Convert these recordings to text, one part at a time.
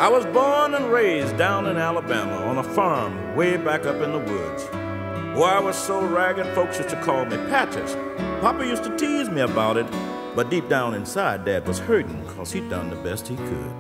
I was born and raised down in Alabama on a farm way back up in the woods. Boy, I was so ragged, folks used to call me Patches. Papa used to tease me about it, but deep down inside, Dad was hurting because he'd done the best he could.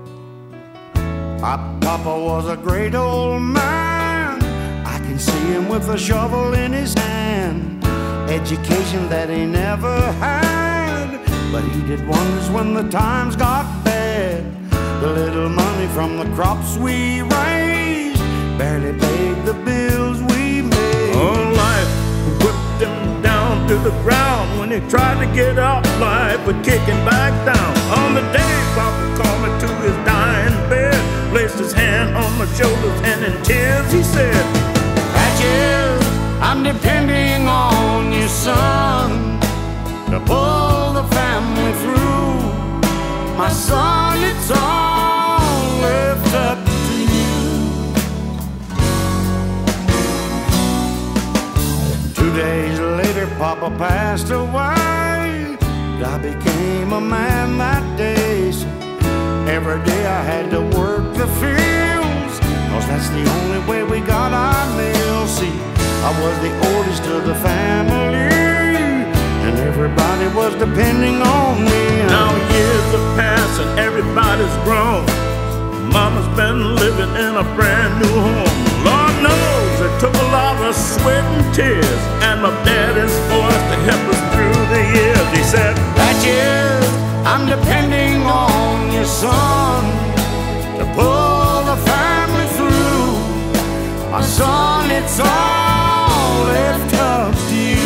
My papa was a great old man. I can see him with a shovel in his hand. Education that he never had, but he did wonders when the times got bad. The little money from the crops we raised barely paid the bills we made. Oh, life whipped him down to the ground. When he tried to get up, life would kick him back down. On the day Papa called me to his dying bed, placed his hand on my shoulders, and in tears he said, Patches, I'm depending on you, son, to pull the family through. My son, it's all left up to you. 2 days later, Papa passed away. I became a man that day. So every day I had to work the fields, 'cause that's the only way we got our meals. See, I was the oldest of the family, and everybody was depending on me. Now years have passed and everybody's grown. Mama's been living in a brand new home. Lord knows it took a lot of sweat and tears, and my daddy's forced to help us through the years. He said, Patches, I'm depending on your son to pull the family through. My son, it's all left up to you.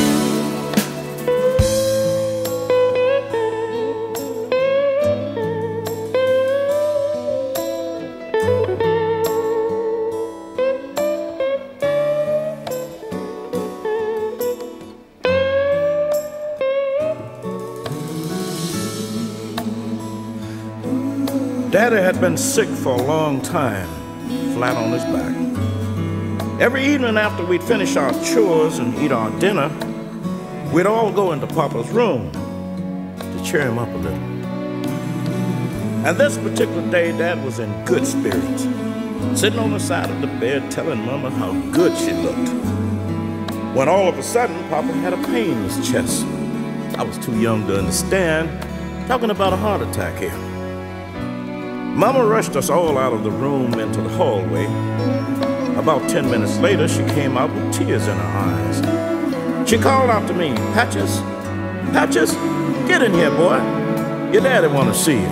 Daddy had been sick for a long time, flat on his back. Every evening after we'd finish our chores and eat our dinner, we'd all go into Papa's room to cheer him up a little. And this particular day, Dad was in good spirits, sitting on the side of the bed telling Mama how good she looked, when all of a sudden, Papa had a pain in his chest. I was too young to understand, talking about a heart attack here. Mama rushed us all out of the room into the hallway. About 10 minutes later, she came out with tears in her eyes. She called out to me, Patches, Patches, get in here, boy. Your daddy want to see you.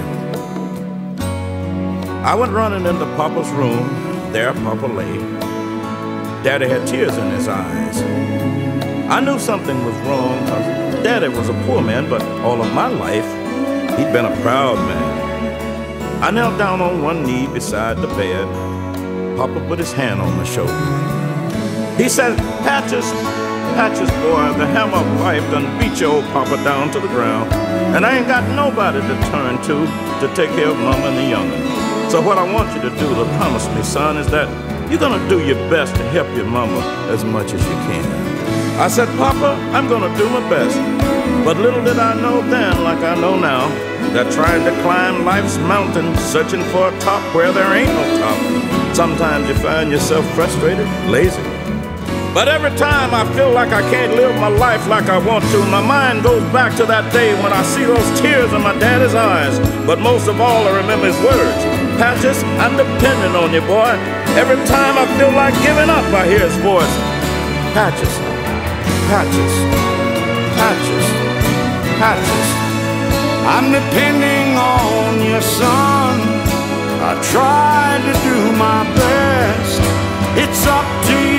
I went running into Papa's room. There Papa lay. Daddy had tears in his eyes. I knew something was wrong because Daddy was a poor man, but all of my life, he'd been a proud man. I knelt down on one knee beside the bed. Papa put his hand on my shoulder. He said, Patches, Patches, boy, the hammer of life done beat your old Papa down to the ground, and I ain't got nobody to turn to take care of Mama and the young'un. So what I want you to do to promise me, son, is that you're gonna do your best to help your Mama as much as you can. I said, Papa, I'm gonna do my best. But little did I know then, like I know now, that trying to climb life's mountain, searching for a top where there ain't no top, sometimes you find yourself frustrated, lazy. But every time I feel like I can't live my life like I want to, my mind goes back to that day when I see those tears in my daddy's eyes. But most of all, I remember his words. Patches, I'm depending on you, boy. Every time I feel like giving up, I hear his voice. Patches, Patches, Patches, Patches, I'm depending on you, son. I tried to do my best. It's up to you.